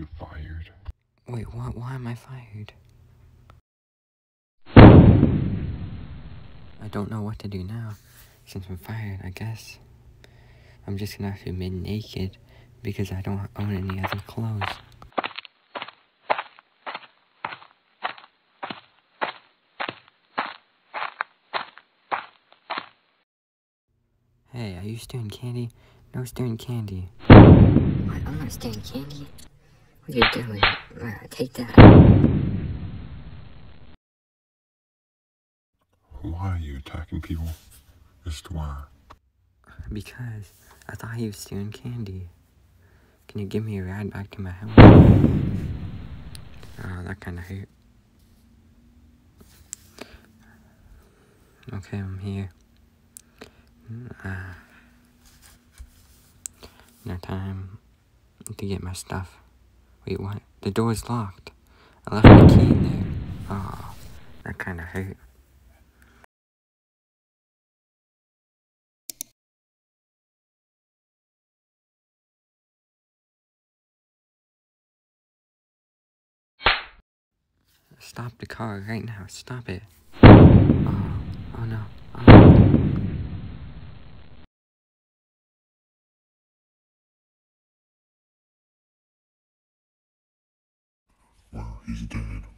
you fired? Wait, what? Why am I fired? I don't know what to do now. Since I'm fired, I guess I'm just gonna have to be naked because I don't own any other clothes. Hey, are you stealing candy? No stealing candy. What? I'm not stealing candy. What are you doing? Take that. Why are you attacking people? Just why? Because I thought he was stealing candy. Can you give me a ride back to my house? Oh, that kinda hurt. Okay, I'm here. No time to get my stuff. Wait, what? The door's locked. I left my key in there. Oh, that kinda hurt. Stop the car right now. Stop it. Oh no. Oh. Well, he's dead.